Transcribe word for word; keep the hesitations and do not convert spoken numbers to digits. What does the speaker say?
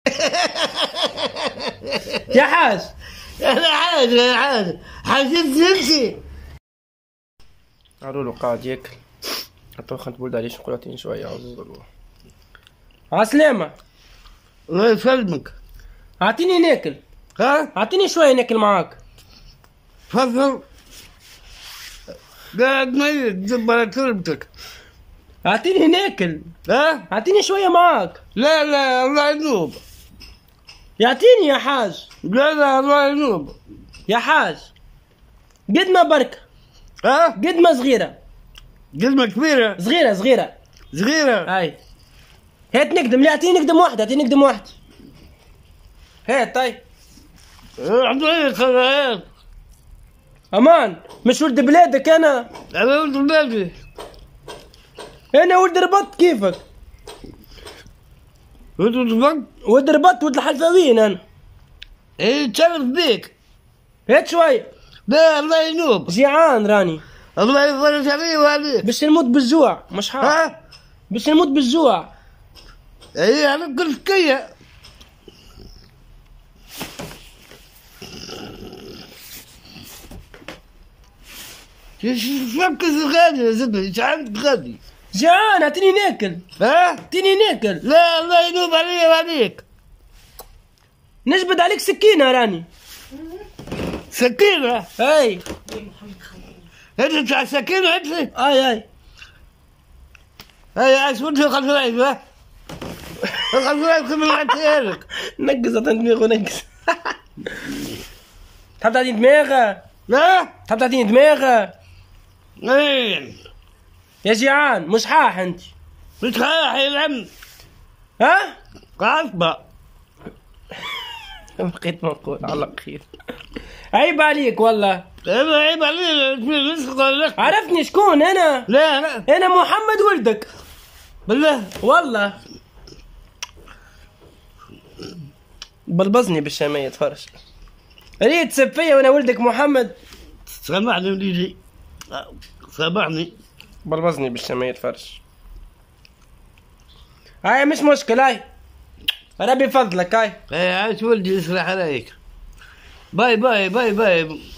يا حاج انا حاج يا حاج حاجة نمشي. قالوا له قاعد ياكل عطوه خد بولد عليه شوكولاتين شوية عزوز. عسلامة. الله يسلمك. اعطيني ناكل. ها؟ اعطيني شوية ناكل معاك. تفضل. قاعد ميت دب على كلمتك. اعطيني ناكل. ها؟ اعطيني شوية معاك. لا لا الله ينوب. يعطيني يا حاج. لا لا الله ينوب. يا حاج قد ما بركة. ها؟ قد ما صغيرة. قدمة كبيرة. صغيرة صغيرة. صغيرة. هاي هات نقدم. لا اعطيني نقدم واحدة. اعطيني نقدم واحدة. هات طيب. اعطيني خلاص. امان مش ولد بلادك انا. انا ولد بلادي. انا ولد ربط كيفك. ولد ربط. ولد ربط ولد الحلفاويين انا. ايه تشرف بيك. هات شوية. لا الله ينوب. جيعان راني. الله يفرج علي وعليك. باش نموت بالجوع مش حار. ها؟ باش نموت بالجوع. ايه انا كل شكية. شبكة الغالي يا زلمة ايش عندك غالي؟ جيعان اعطيني ناكل. ها؟ اعطيني ناكل. لا الله ينوب علي وعليك. نجبد عليك سكينة راني. سكينة؟ اي انت بتاع سكينة انت؟ اي اي هاي عايز ودي خلف العيب ها؟ خلف العيب كمل عطيها لك. نقص عطاني دماغه نقص. تحب تعطيني دماغه؟ لا؟ تحب تعطيني دماغه؟ ايه يا جيعان مش حاح انت. بتخاح يا العم. ها؟ عصبة. بقيت منقول على خير. عيب عليك والله. انا عيب علي. عرفني شكون انا؟ لا لا انا محمد ولدك بالله والله. بلبزني بالشامية تفرش. ريت تسب فيا وانا ولدك محمد. سامحني وليدي سامحني. بلبزني بالشامية تفرش. هاي مش مشكلة. هاي ربي فضلك. هاي ايه عايش ولدي يصلح عليك. باي باي باي باي.